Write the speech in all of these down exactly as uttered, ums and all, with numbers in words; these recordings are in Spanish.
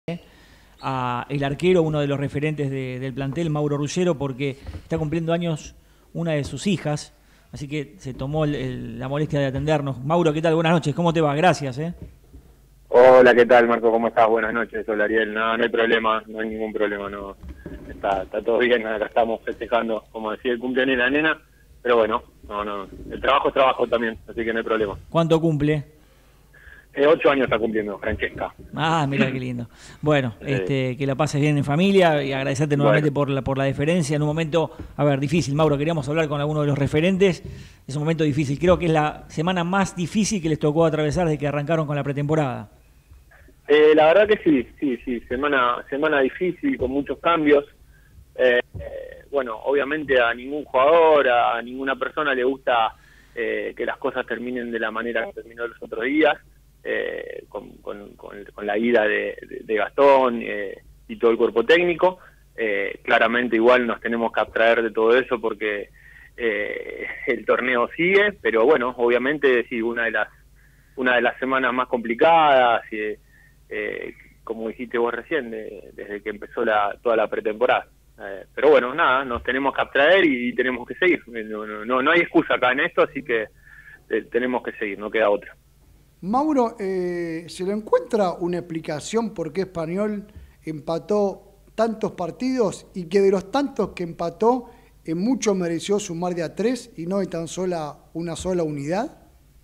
a el arquero, uno de los referentes de, del plantel, Mauro Ruggiero, porque está cumpliendo años una de sus hijas, así que se tomó el, el, la molestia de atendernos. Mauro, ¿qué tal? Buenas noches, ¿cómo te va? Gracias. ¿eh? Hola, ¿qué tal, Marco? ¿Cómo estás? Buenas noches, hola Ariel. No, no hay problema, no hay ningún problema, no está, está todo bien, acá estamos festejando, como decía, el cumpleaños de la nena, pero bueno, no, no, el trabajo es trabajo también, así que no hay problema. ¿Cuánto cumple? Eh, ocho años está cumpliendo, Francesca. Ah, mira qué lindo. Bueno, sí. este, que la pases bien en familia y agradecerte nuevamente bueno. por la por la deferencia. En un momento, a ver, difícil, Mauro, queríamos hablar con alguno de los referentes. Es un momento difícil. Creo que es la semana más difícil que les tocó atravesar desde que arrancaron con la pretemporada. Eh, la verdad que sí, sí, sí. Semana, semana difícil, con muchos cambios. Eh, eh, bueno, obviamente a ningún jugador, a ninguna persona le gusta eh, que las cosas terminen de la manera que terminó los otros días. Eh, con, con, con, con la ida de, de, de Gastón eh, y todo el cuerpo técnico. Eh, claramente igual nos tenemos que abstraer de todo eso porque eh, el torneo sigue, pero bueno, obviamente sí, una de las una de las semanas más complicadas, y, eh, como dijiste vos recién, de, desde que empezó la, toda la pretemporada. Eh, pero bueno, nada, nos tenemos que abstraer y, y tenemos que seguir. No, no, no, no hay excusa acá en esto, así que eh, tenemos que seguir, no queda otra. Mauro, eh, ¿se le encuentra una explicación por qué Español empató tantos partidos y que de los tantos que empató, en mucho mereció sumar de a tres y no de tan sola una sola unidad?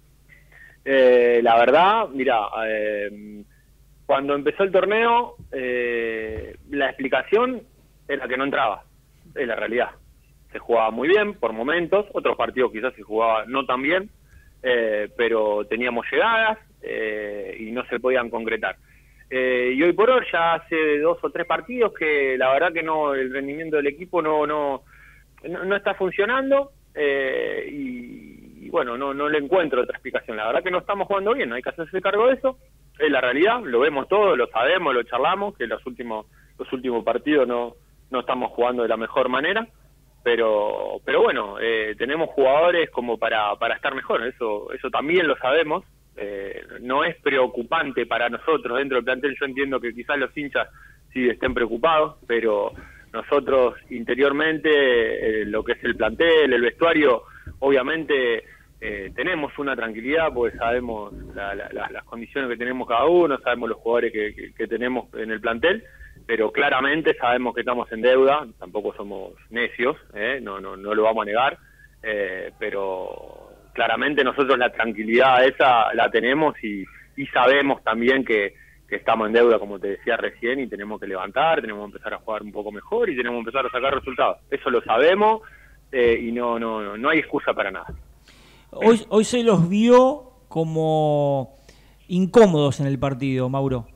Eh, la verdad, mira, eh, cuando empezó el torneo, eh, la explicación era que no entraba, es la realidad. Se jugaba muy bien por momentos, otros partidos quizás se jugaba no tan bien, Eh, pero teníamos llegadas eh, y no se podían concretar. Eh, y hoy por hoy ya hace dos o tres partidos que la verdad que no, el rendimiento del equipo no no no, no está funcionando eh, y, y bueno, no no le encuentro otra explicación. La verdad que no estamos jugando bien, hay que hacerse cargo de eso. Es la realidad, lo vemos todo, lo sabemos, lo charlamos, que los últimos los últimos partidos no no estamos jugando de la mejor manera. Pero pero bueno, eh, tenemos jugadores como para para estar mejor, eso eso también lo sabemos. Eh, no es preocupante para nosotros dentro del plantel. Yo entiendo que quizás los hinchas sí estén preocupados, pero nosotros interiormente, eh, lo que es el plantel, el vestuario, obviamente eh, tenemos una tranquilidad porque sabemos la, la, la, las condiciones que tenemos cada uno, sabemos los jugadores que, que, que tenemos en el plantel, pero claramente sabemos que estamos en deuda, tampoco somos necios, ¿eh? no, no, no lo vamos a negar, eh, pero claramente nosotros la tranquilidad esa la tenemos y, y sabemos también que, que estamos en deuda, como te decía recién, y tenemos que levantar, tenemos que empezar a jugar un poco mejor y tenemos que empezar a sacar resultados. Eso lo sabemos eh, y no, no, no hay excusa para nada. Hoy, hoy se los vio como incómodos en el partido, Mauro.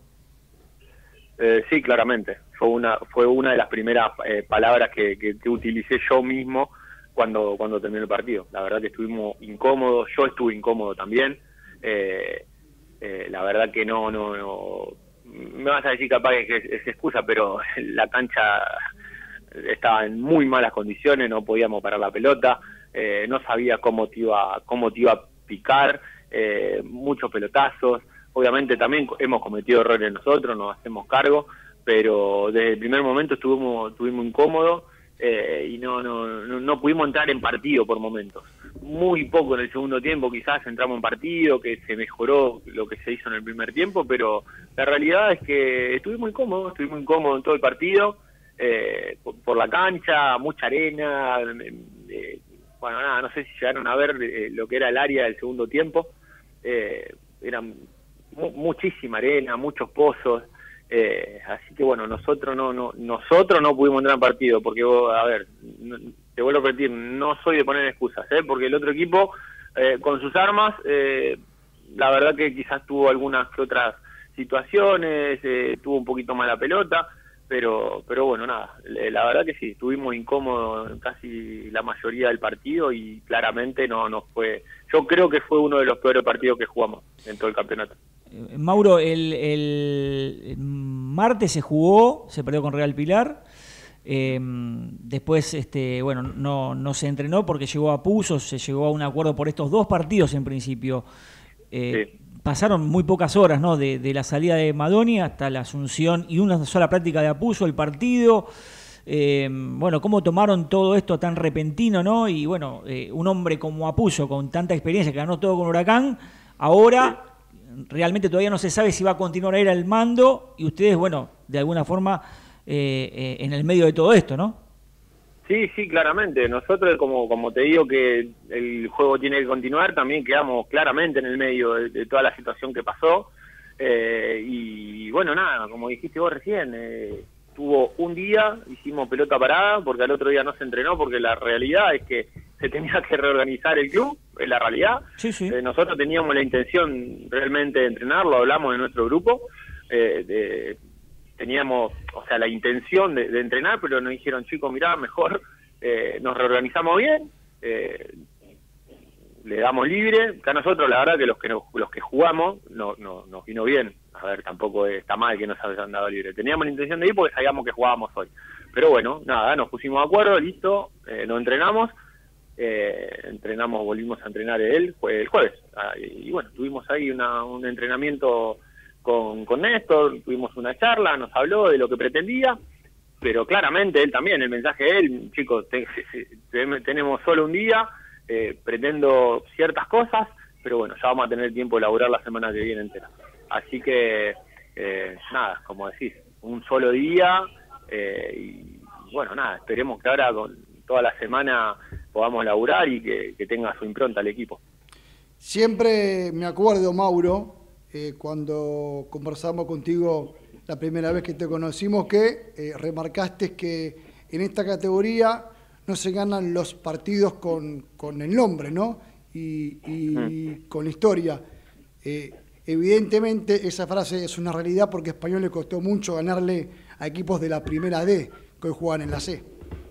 Eh, sí, claramente. Fue una fue una de las primeras eh, palabras que, que, que utilicé yo mismo cuando cuando terminó el partido. La verdad que estuvimos incómodos, yo estuve incómodo también. Eh, eh, la verdad que no, no, no... Me vas a decir capaz que es, es excusa, pero la cancha estaba en muy malas condiciones, no podíamos parar la pelota, eh, no sabía cómo te iba, cómo te iba a picar, eh, muchos pelotazos. Obviamente también hemos cometido errores nosotros, nos hacemos cargo, pero desde el primer momento estuvimos, estuvimos incómodos eh, y no, no, no, no pudimos entrar en partido por momentos. Muy poco en el segundo tiempo quizás entramos en partido, que se mejoró lo que se hizo en el primer tiempo, pero la realidad es que estuvimos incómodos, estuvimos incómodos en todo el partido, eh, por, por la cancha, mucha arena, eh, bueno, nada, no sé si llegaron a ver eh, lo que era el área del segundo tiempo, eh, eran muchísima arena, muchos pozos, eh, así que bueno, nosotros no no nosotros no pudimos entrar en partido, porque vos, a ver, no, te vuelvo a repetir, no soy de poner excusas, ¿eh? porque el otro equipo eh, con sus armas, eh, la verdad que quizás tuvo algunas que otras situaciones, eh, tuvo un poquito más la pelota, pero pero bueno, nada, la verdad que sí, estuvimos incómodos casi la mayoría del partido y claramente no nos fue, yo creo que fue uno de los peores partidos que jugamos en todo el campeonato. Mauro, el, el martes se jugó, se perdió con Real Pilar, eh, después este, bueno, no, no se entrenó porque llegó a Puzo, se llegó a un acuerdo por estos dos partidos en principio. Eh, sí. Pasaron muy pocas horas, ¿no? De, de la salida de Madoni hasta la asunción y una sola práctica de Apuzzo, el partido. Eh, bueno, ¿cómo tomaron todo esto tan repentino, ¿no? Y bueno, eh, un hombre como Apuzzo, con tanta experiencia, que ganó todo con Huracán, ahora sí. realmente todavía no se sabe si va a continuar a ir al mando y ustedes, bueno, de alguna forma eh, eh, en el medio de todo esto, ¿no? Sí, sí, claramente. Nosotros, como como te digo que el juego tiene que continuar, también quedamos claramente en el medio de, de toda la situación que pasó. Eh, y bueno, nada, como dijiste vos recién, eh, tuvo un día, hicimos pelota parada, porque al otro día no se entrenó, porque la realidad es que se tenía que reorganizar el club, es la realidad. Sí, sí. Eh, nosotros teníamos la intención realmente de entrenarlo, hablamos en nuestro grupo, eh, de... teníamos, o sea, la intención de, de entrenar, pero nos dijeron, chicos, mirá, mejor eh, nos reorganizamos bien, eh, le damos libre, que a nosotros la verdad que los que nos, los que jugamos no, no, nos vino bien, a ver, tampoco está mal que nos hayan dado libre, teníamos la intención de ir porque sabíamos que jugábamos hoy, pero bueno, nada, nos pusimos de acuerdo, listo, eh, nos entrenamos, eh, entrenamos, volvimos a entrenar el, el jueves, ah, y, y bueno, tuvimos ahí una, un entrenamiento Con, con Néstor, tuvimos una charla, nos habló de lo que pretendía, pero claramente él también, el mensaje de él, chicos, te, te, tenemos solo un día, eh, pretendo ciertas cosas, pero bueno, ya vamos a tener tiempo de laburar la semana que viene entera. Así que, eh, nada, como decís, un solo día, eh, y bueno, nada, esperemos que ahora con toda la semana podamos laburar y que, que tenga su impronta el equipo. Siempre me acuerdo, Mauro, Eh, cuando conversamos contigo la primera vez que te conocimos, que eh, remarcaste que en esta categoría no se ganan los partidos con, con el nombre, ¿no? Y, y mm. con la historia. Eh, evidentemente esa frase es una realidad porque a Español le costó mucho ganarle a equipos de la primera D que hoy juegan en la C.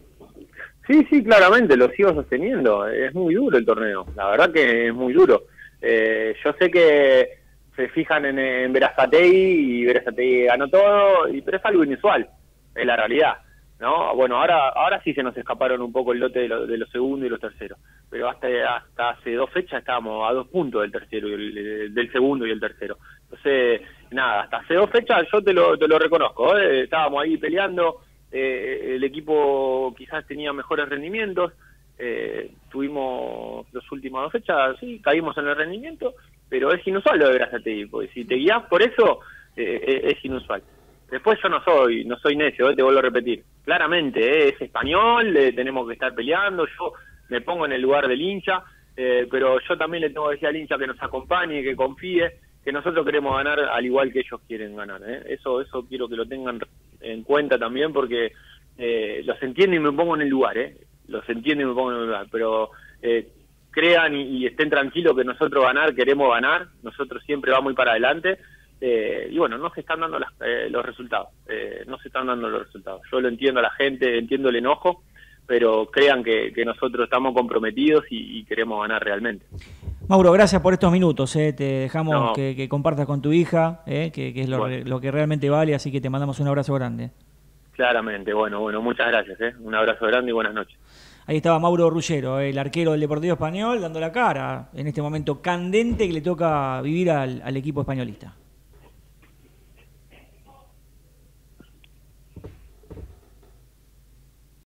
Sí, sí, claramente, lo sigo sosteniendo. Es muy duro el torneo, la verdad que es muy duro. Eh, yo sé que se fijan en, en Berazategui y Berazategui ganó todo, y, pero es algo inusual, es la realidad, ¿no? Bueno, ahora ahora sí se nos escaparon un poco el lote de, lo, de los segundos y los terceros, pero hasta hasta hace dos fechas estábamos a dos puntos del tercero y el, del segundo y el tercero. Entonces, nada, hasta hace dos fechas yo te lo, te lo reconozco, ¿eh? Estábamos ahí peleando, eh, el equipo quizás tenía mejores rendimientos, eh, tuvimos las últimas dos fechas, sí, caímos en el rendimiento, pero es inusual lo de Berazategui, porque si te guías por eso, eh, es inusual. Después yo no soy no soy necio, eh, te vuelvo a repetir. Claramente, eh, es español, eh, tenemos que estar peleando, yo me pongo en el lugar del hincha, eh, pero yo también le tengo que decir al hincha que nos acompañe, que confíe, que nosotros queremos ganar al igual que ellos quieren ganar. Eh. Eso eso quiero que lo tengan en cuenta también, porque eh, los entiendo y me pongo en el lugar, eh. los entiendo y me pongo en el lugar, pero... Eh, crean y, y estén tranquilos que nosotros ganar, queremos ganar, nosotros siempre vamos muy para adelante, eh, y bueno, no se están dando las, eh, los resultados, eh, no se están dando los resultados. Yo lo entiendo a la gente, entiendo el enojo, pero crean que, que nosotros estamos comprometidos y, y queremos ganar realmente. Mauro, gracias por estos minutos, eh. te dejamos no. que, que compartas con tu hija, eh, que, que es lo, bueno. lo que realmente vale, así que te mandamos un abrazo grande. Claramente, bueno, bueno, muchas gracias, eh. un abrazo grande y buenas noches. Ahí estaba Mauro Ruggiero, el arquero del Deportivo Español, dando la cara en este momento candente que le toca vivir al, al equipo españolista.